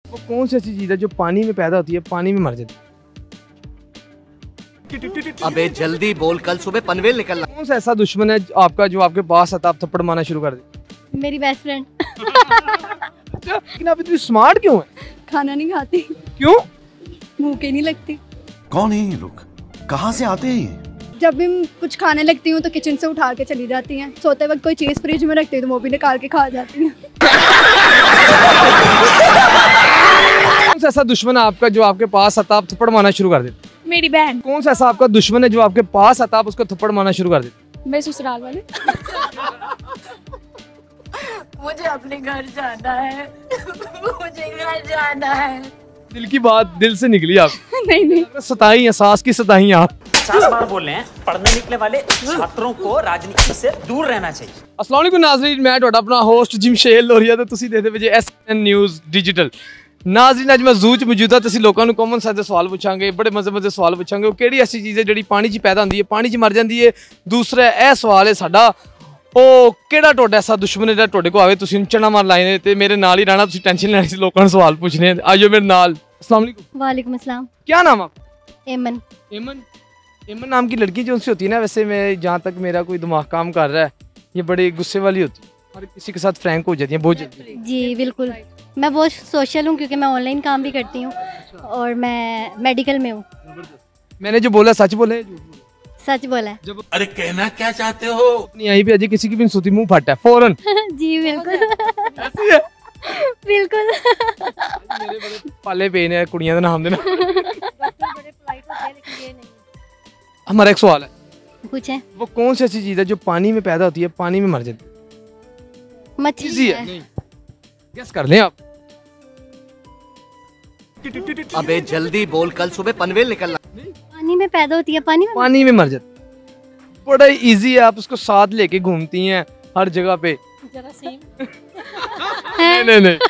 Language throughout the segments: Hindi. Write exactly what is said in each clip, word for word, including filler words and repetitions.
वो कौन सी ऐसी चीज है जो पानी में पैदा होती है, पानी में मर जाती है? अबे जल्दी बोल, कल सुबह पनवेल निकलना। कौन सा ऐसा दुश्मन है आपका जो आपके पास आता, आप थप्पड़ मारना शुरू कर दे? मेरी बेस्ट फ्रेंड। अच्छा, लेकिन आप इतनी स्मार्ट क्यों है? खाना नहीं खाती। क्यों? भूख ही नहीं लगती। कौन है ये लोग, कहाँ से आते हैं ये? जब भी मैं कुछ खाने लगती हूँ तो किचन से उठा के चली जाती हैं। सोते वक्त कोई चीज फ्रिज में रखती हूँ तो वो भी निकाल के खा जाती हैं। कौन सा ऐसा दुश्मन है आपका जो आपके पास आता, आप थप्पड़ मारना शुरू कर देते? मेरी बहन। कौन सा ऐसा आपका दुश्मन है जो आपके पास आता, आप उसको थप्पड़ मारना शुरू कर देते? मेरे ससुराल वाले। मुझे अपने घर जाना है। मुझे घर जाना है। दिल की बात दिल से निकली आप। नहीं नहीं, सताई है, सास की सताई आप। पचास बार बोल रहे हैं, पढ़ने निकले वाले छात्रों को राजनीति से दूर रहना चाहिए। अस्सलाम वालेकुम नाज़रीन, मैं ਤੁਹਾਡਾ अपना होस्ट जिमशेल लोरिया ਤੇ ਤੁਸੀਂ ਦੇਖਦੇ ਵਜੇ ਐਸ ਐਨ ਨਿਊਜ਼ ਡਿਜੀਟਲ। ਨਾਜ਼ਰੀਨ, ਅੱਜ ਮੈਂ ਜ਼ੂ 'ਚ ਮੌਜੂਦ ਹਾਂ ਤੇ ਅਸੀਂ ਲੋਕਾਂ ਨੂੰ ਕਾਮਨ ਸੈਂਸ ਦੇ ਸਵਾਲ ਪੁੱਛਾਂਗੇ, ਬੜੇ ਮਜ਼ੇ ਮਜ਼ੇ ਸਵਾਲ ਪੁੱਛਾਂਗੇ। ਉਹ ਕਿਹੜੀ ਐਸੀ ਚੀਜ਼ ਹੈ ਜਿਹੜੀ ਪਾਣੀ 'ਚ ਪੈਦਾ ਹੁੰਦੀ ਹੈ, ਪਾਣੀ 'ਚ ਮਰ ਜਾਂਦੀ ਹੈ? ਦੂਸਰਾ ਇਹ ਸਵਾਲ ਹੈ ਸਾਡਾ, ਉਹ ਕਿਹੜਾ ਤੁਹਾਡਾ ਐਸਾ ਦੁਸ਼ਮਣ ਹੈ ਜਿਹੜਾ ਤੁਹਾਡੇ ਕੋਲ ਆਵੇ ਤੁਸੀਂ ਚਣਾ ਮਾਰ ਲਾਏ ਨੇ ਤੇ ਮੇਰੇ ਨਾਲ ਹੀ ਰਹਿਣਾ, ਤੁਸੀਂ ਟੈਨਸ਼ਨ ਲੈਣੀ ਸੀ, ਲੋਕਾਂ ਨੂੰ ਸਵਾਲ ਪੁੱਛਣੇ। ਆਜੋ ਮੇਰੇ ਨਾਲ। अस्सलाम वालेकुम। वालेकुम अस्सलाम। क्या नाम आप? एमन। एमन। एमन नाम की लड़की जो उनसे होती है ना, वैसे मैं जहाँ तक मेरा कोई दिमाग काम कर रहा है, ये बड़े गुस्से वाली होती है, हर किसी के साथ फ्रैंक हो जाती है बहुत जल्दी। जी बिल्कुल, मैं बहुत सोशल हूँ क्योंकि मैं ऑनलाइन काम भी करती हूँ और मैं मेडिकल में हूँ। मैंने जो बोला सच बोले? सच बोला है। जब अरे कहना क्या चाहते हो? यहीं पे अजय किसी की भी नहीं सोती, मुंह फटा है फौरन। जी बिल्कुल। ऐसी है बिल्कुल। मेरे बड़े पाले पे ने कुड़ियां का नाम देना। हमारा एक सवाल है, पूछे। वो कौन सी ऐसी चीज है जो पानी में पैदा होती है, पानी में मर जाती है? मछली इजी है, है। गेस कर लें आप। अबे जल्दी बोल, कल सुबह पनवेल निकलना। पानी में पैदा होती है, पानी में। पानी में मर जाती है, बड़ा इजी है, आप उसको साथ लेके घूमती हैं हर जगह पे। जरा सेम। नहीं नहीं नहीं,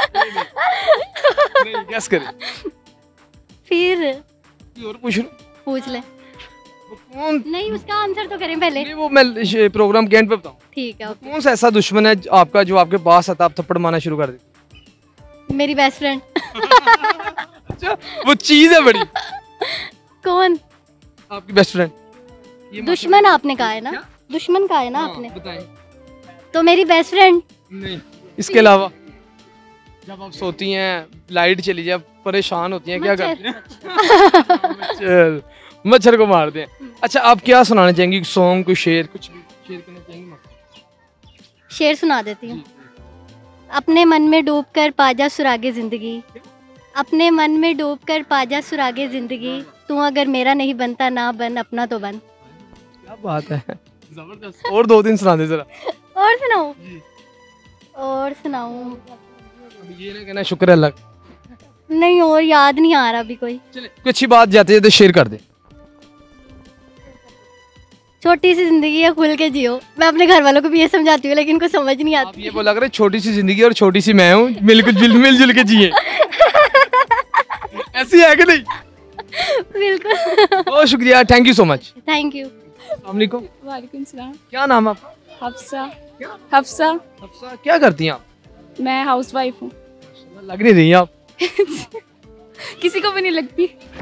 नहीं गेस करें। फिर कोई और पूछ लूं? पूछ ले। वो कौन? नहीं, उसका आंसर तो करें पहले। नहीं, वो मैं प्रोग्राम के एंड पे बताऊं। ठीक है, ओके। कौन सा ऐसा दुश्मन है आपका जो आपके पास आता, आप थप्पड़ मारना शुरू कर देते? मेरी बेस्ट फ्रेंड। अच्छा, वो चीज है बड़ी। कौन? आपकी बेस्ट फ्रेंड। दुश्मन आपने कहा है ना? दुश्मन कहा है ना आपने? बताएं। तो मेरी बेस्ट फ्रेंड। नहीं, इसके अलावा जब आप सोती हैं, लाइट चली जाए, परेशान होती हैं, क्या करती हैं? मच्छर। मच्छर को मारते हैं। अच्छा, आप क्या सुनाना चाहेंगी? सॉन्ग, कोई शेर, कुछ भी शेयर करना चाहेंगी? शेर सुना देती हूँ। अपने मन में डूब कर पाजा सुरागे जिंदगी, अपने मन में डूब कर पाजा सुरागे जिंदगी, तू अगर मेरा नहीं बनता ना बन, अपना तो बन। क्या बात है, जबरदस्त। और दो दिन सुना दे जरा। और सुनाऊं? और सुनाऊं? ये ना कहना शुक्र है अल्लाह। नहीं, और याद नहीं आ रहा अभी कोई। चले, कोई अच्छी बात जाते जाते शेयर कर दे। छोटी सी जिंदगी है, खुल के जियो। मैं अपने घर वालों को भी ये समझाती हूँ लेकिन इनको समझ नहीं आप आती। ये बोला करें, छोटी सी जिंदगी और छोटी सी मैं हूँ, मिलजुल मिलजुल के जिए। ऐसी है कि नहीं? बिल्कुल। बहुत शुक्रिया, thank you so much. Thank you. अस्सलाम वालेकुम। वालेकुम सलाम। क्या नाम है आपका? हफ्सा। हफ्सा। हफ्सा। क्या करती हैं आप? मैं हाउस वाइफ हूँ। लग नहीं रही आप। किसी को भी नहीं लगती।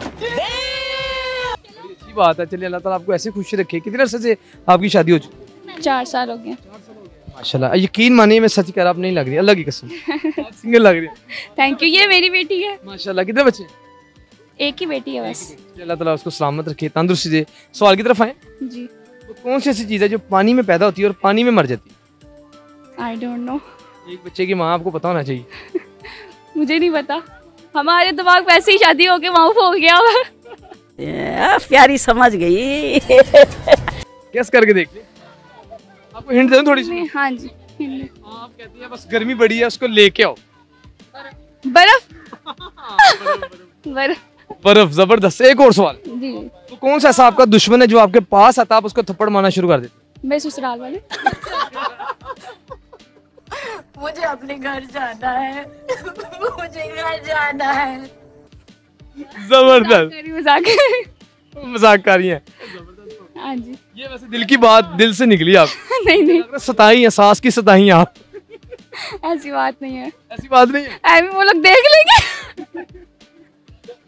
अच्छी बात है, चलिए अल्लाह ताला आपको ऐसे खुश रखे। कितने अरसे से आपकी शादी हो चुकी है? चार साल हो गए। माशाल्लाह, यकीन मानिए मैं सच कह रहा, आप नहीं लग रही, अल्लाह की कसम। आप सिंगल लग रही है। Thank you. ये मेरी बेटी है। माशाल्लाह। कितने बच्चे? एक ही बेटी है बस। अल्लाह ताला उसको सलामत रखे, तंदुरुस्ती दे। सवाल की तरफ आए। जी। तो कौन सी ऐसी चीज़ है जो पानी में पैदा होती है और पानी में मर जाती है? I don't know. एक बच्चे की माँ, आपको पता होना चाहिए। मुझे नहीं पता, हमारे दिमाग वैसे ही शादी होके माउफ हो गया। प्यारी समझ गई। कैस करके देख ले। आपको हिंट दे दूं थोड़ी सी? हाँ जी। आप कहती हैं बस गर्मी बड़ी है, उसको लेके आओ। बर्फ। बर्फ। बर्फ। जबरदस्त। एक और सवाल। जी। तो कौन सा ऐसा आपका दुश्मन है जो आपके पास आता, आप उसको थप्पड़ मारना शुरू कर देते? मेरे ससुराल वाले। मुझे अपने घर जाना है। मुझे घर जाना है। जबरदस्त। मजाक मजाक कर रही हैं। हाँ जी। ये वैसे दिल की बात दिल से निकली आप। नहीं नहीं, सताई है, सास की सताई हैं आप। ऐसी बात नहीं है। ऐसी बात नहीं है। वो लोग देख लेंगे।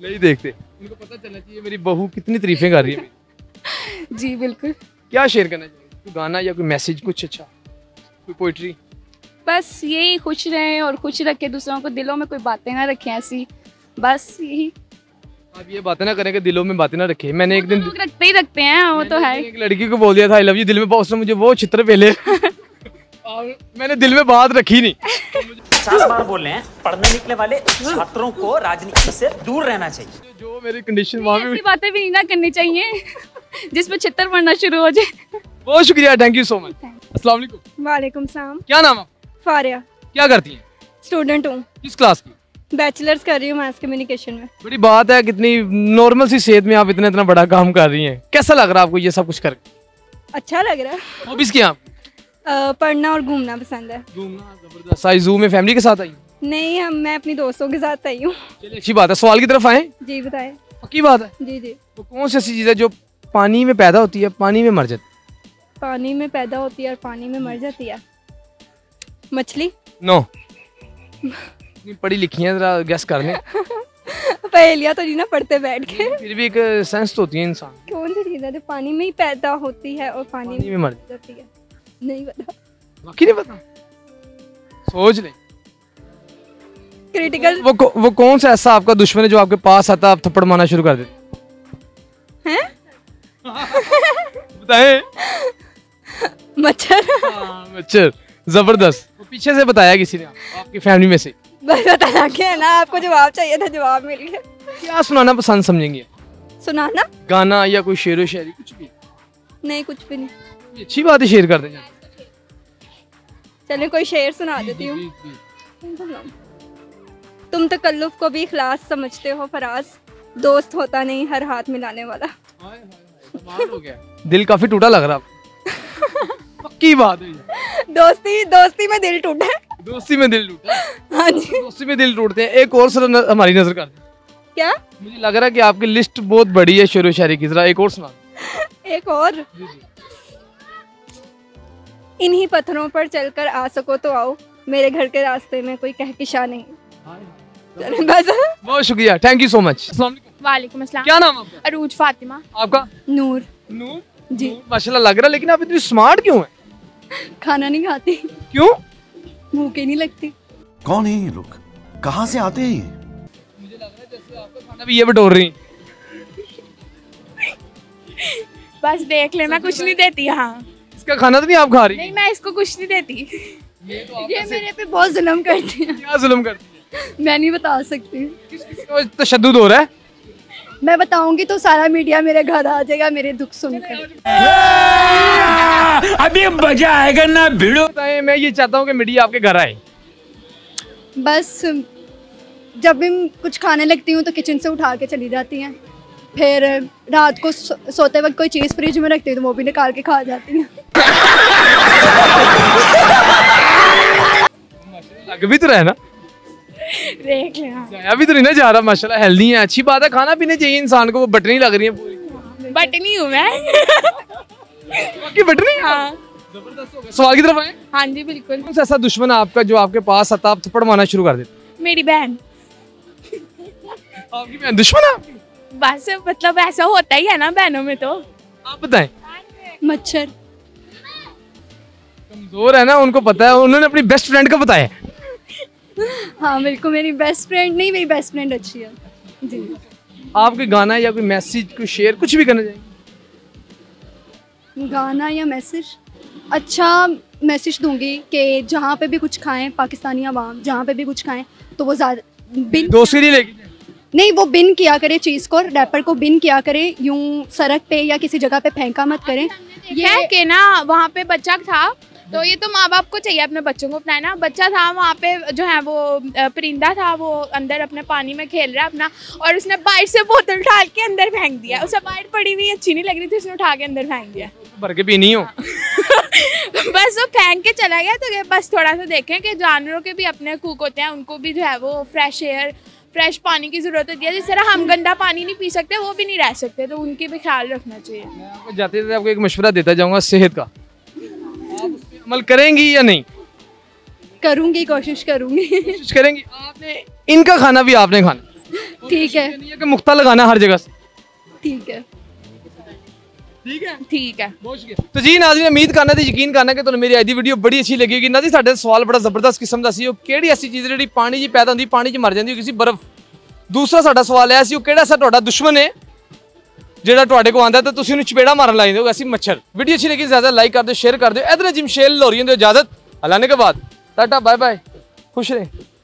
नहीं देखते, उनको पता चलना चाहिए मेरी बहू कितनी तारीफें कर रही है मेरी। जी बिल्कुल। क्या शेयर करना चाहिए, कोई गाना या कोई मैसेज कुछ अच्छा, कोई पोइट्री? बस यही, खुश रहें और खुश रखें दूसरों को, दिलों में कोई बातें ना रखें ऐसी, बस यही। आप ये बातें ना करें कि दिलों में बातें ना रखें। मैंने एक दिन लोग रखते ही रखते हैं, वो तो है। एक लड़की को बोल दिया था आई लव यू, दिल में बहुत, उसने मुझे वो चित्र पहले और मैंने दिल में बात रखी नहीं। पचास बार बोल रहे हैं, पढ़ने निकले वाले छात्रों को राजनीति से दूर रहना चाहिए। जो मेरी कंडीशन वहाँ ऐसी बातें भी नहीं ना करनी चाहिए जिसमें छितर पड़ना शुरू हो जाए। बहुत शुक्रिया, थैंक यू सो मच। अस्सलाम वालेकुम। वालेकुम सलाम। क्या नाम है? फारिया। क्या करती हैं? स्टूडेंट हूँ। किस क्लास की? बैचलर्स कर रही हूँ मास कम्युनिकेशन में। बड़ी बात है, कितनी नॉर्मल सी सेहत में आप इतना इतना बड़ा काम कर रही हैं। कैसा लग रहा है आपको ये सब कुछ करके? अच्छा लग रहा है। हॉबीज क्या? अ, पढ़ना और घूमना पसंद है। घूमना जबरदस्त। आज जू में फैमिली के साथ आई? नहीं, हम मैं अपनी दोस्तों के साथ आई हूँ। चलिए अच्छी बात है। सवाल की तरफ आए। जी बताएं। पक्की बात है? जी जी। वो कौन सी ऐसी चीज़ है जो पानी में पैदा होती है, पानी में मर जाती है? पानी में पैदा होती है और पानी में मर जाती है। मछली। नो। पढ़ी लिखी है, जरा गेस कर लें। पहेलियाँ तो नहीं ना पढ़ते बैठ के। फिर भी एक सेंस तो होती है इंसान। कौन सी चीज़ है जो पानी में ही पैदा होती है और पानी, पानी में मर जाती है? नहीं पता। बाकी नहीं पता, सोच ले। क्रिटिकल। वो वो कौन सा ऐसा आपका दुश्मन है जो आपके पास आता आप थप्पड़ मारना शुरू कर देते हैं? बताएं। मच्छर। मच्छर, जबरदस्त। वो पीछे से बताया किसी ने आपकी फैमिली में से? बस बताना क्या है ना, आपको जवाब चाहिए था, जवाब मिल गया। क्या सुनाना पसंद समझेंगे? सुनाना? गाना या कोई शेर व शायरी, कुछ भी? नहीं, कुछ भी नहीं। अच्छी बात है, शेयर कर दें। चलिए कोई शेर सुना देती हूँ। तुम तकल्लुफ को भी इखलास समझते हो फराज, दोस्त होता नहीं हर हाथ मिलाने वाला। हो गया। दिल काफी टूटा लग रहा पक्की बात है। दोस्ती दोस्ती में दिल टूटा है। दोस्ती में दिल टूटा? हाँ जी। दोस्ती में दिल टूटते हैं। एक और सर न, हमारी नजर कर दे। क्या? मुझे लग रहा है कि आपकी लिस्ट बहुत बड़ी है शेर व शायरी की, जरा एक और सुना। एक और। इन्हीं पत्थरों पर चलकर आ सको तो आओ, मेरे घर के रास्ते में कोई कहकशा नहीं। चलें बस। बहुत शुक्रिया, थैंक यू सो मच। वालेकुम अस्सलाम। क्या नाम आपका? अरूज फातिमा। आपका? नूर। नूर जी। माशाल्लाह लग रहा है, लेकिन आप इतनी स्मार्ट क्यों हैं? खाना नहीं खाती। क्यों? भूख ही नहीं लगती। कौन है ये लोग, कहाँ से आते हैं ये? मुझे लग रहा है जैसे आपका खाना भी ये बटोर रही। बस देख ले, मैं कुछ नहीं देती। हाँ, इसका खाना तो नहीं आप खा रही? नहीं, मैं इसको कुछ नहीं देती। ये, तो ये मेरे पे बहुत जुल्म करती है। क्या जुल्म करती है? मैं नहीं बता सकती। तशद्दुद हो रहा है। मैं बताऊंगी तो सारा मीडिया मेरे घर आ जाएगा मेरे दुख सुनकर। अभी मजा आएगा ना भिड़ो। मैं ये चाहता हूँ कि मीडिया आपके घर आए। बस जब भी कुछ खाने लगती हूँ तो किचन से उठा के चली जाती हैं, फिर रात को सो, सोते वक्त कोई चीज़ फ्रिज में रखती हूँ तो वो भी निकाल के खा जाती हैं। लग भी तो रहा है ना, देख ले। हाँ। अभी तो नहीं ना जा रहा। माशाल्लाह हेल्दी है, अच्छी बात है, खाना पीने चाहिए इंसान को। वो बटनी लग रही है पूरी। बटनी हूँ मैं। बाकी बटनी। हाँ। जबरदस्त हो गया। सवाल की तरफ आए। हाँ जी बिल्कुल। कौन सा ऐसा दुश्मन है आपका जो आपके पास आता आप थप्पड़ मारना शुरू कर देते? मेरी बहन। आपकी बहन दुश्मन है आपकी? बस मतलब ऐसा होता ही है ना बहनों में तो। आप बताएं। मच्छर। कमजोर है ना, उनको पता है, उन्होंने अपनी बेस्ट फ्रेंड का बताया। हाँ बिल्कुल, मेरी बेस्ट फ्रेंड नहीं, मेरी बेस्ट फ्रेंड अच्छी है जी। आप कोई गाना या कोई मैसेज, कोई शेयर, कुछ भी करना चाहिए? गाना या मैसेज? अच्छा मैसेज दूंगी कि जहाँ पे भी कुछ खाएं, पाकिस्तानी आवाम जहाँ पे भी कुछ खाएं तो वो ज़्यादा बिन दोस्त के लिए लेके नहीं, वो बिन किया करे चीज़ को, रैपर को बिन किया करे, यूं सड़क पे या किसी जगह पे फेंका मत करें। ये के ना वहाँ पे बच्चा था, तो ये तो माँ बाप को चाहिए अपने बच्चों को अपनाना। बच्चा था वहाँ पे जो है वो परिंदा था, वो अंदर अपने पानी में खेल रहा है अपना, और उसने बाहर से बोतल उठा के अंदर फेंक दिया। उसे बाहर पड़ी हुई अच्छी नहीं लग रही थी, उसने उठा के अंदर फेंक दिया। भर के पीनी हो। बस वो फेंक के चला गया। तो बस थोड़ा सा देखें कि जानवरों के भी अपने हकूक होते हैं, उनको भी जो है वो फ्रेश एयर, फ्रेश पानी की ज़रूरत होती है। जिस तरह हम गंदा पानी नहीं पी सकते, वो भी नहीं रह सकते, तो उनकी भी ख्याल रखना चाहिए। मैं आपको जाते जाते आपको एक मशवरा देता जाऊंगा सेहत का, आप उस पे अमल करेंगी या नहीं? करूंगी, कोशिश करूंगी। कोशिश करेंगी। आपने इनका खाना भी आपने खाना, ठीक है नहीं है कि मुक्ता लगाना हर जगह से। ठीक है ठीक है ठीक है। तो जी नाज़रीन उम्मीद करना ते यकीन करना कि तुहानू मेरी अज दी वीडियो बड़ी अच्छी लगेगी ना जी। साडे सवाल बड़ा जबरदस्त किस्म दा सी, केड़ी ऐसी चीज़ जिहड़ी पानी च पैदा हुंदी पानी च मर जांदी होगी सी, बर्फ। दूसरा साडा सवाल है सी ओह केड़ा सा तुहाडा दुश्मन है ਜਿਹੜਾ ਤੁਹਾਡੇ ਕੋ ਆਂਦਾ ਤਾਂ ਤੁਸੀਂ ਉਹਨੂੰ ਚਪੇੜਾ ਮਾਰਨ ਲੱਗ ਜਾਂਦੇ ਹੋ, ਐਸੀ ਮੱਛਰ। ਵੀਡੀਓ ਅੱਛੀ ਲੱਗੀ ਜ਼ਿਆਦਾ ਲਾਈਕ ਕਰ ਦਿਓ, ਸ਼ੇਅਰ ਕਰ ਦਿਓ। ਇਧਰ ਜਿਮ ਸ਼ੇਲ ਲੋਰੀਆਂ ਦਿਓ ਇਜਾਜ਼ਤ, ਹਲਾने के बाद टाटा बाय बाय, खुश रहें।